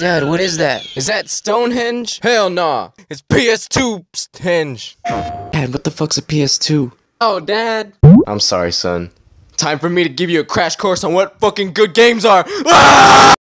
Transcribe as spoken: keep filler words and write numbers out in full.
Dad, what is that? Is that Stonehenge? Hell nah. It's P S two henge. Dad, what the fuck's a P S two? Oh, Dad. I'm sorry, son. Time for me to give you a crash course on what fucking good games are. Ah!